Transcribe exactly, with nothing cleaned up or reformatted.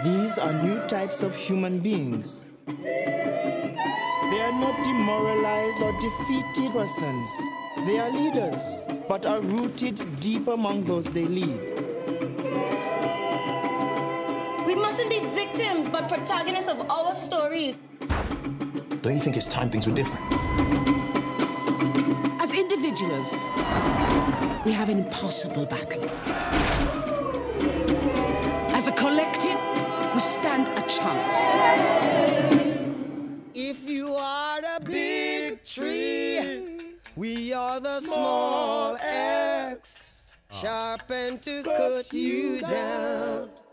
These are new types of human beings. They are not demoralized or defeated persons. They are leaders, but are rooted deep among those they lead. We mustn't be victims, but protagonists of our stories. Don't you think it's time things were different? As individuals, we have an impossible battle. As a collective, we stand a chance. If you are the big tree, we are the small axe, sharpened to cut you down.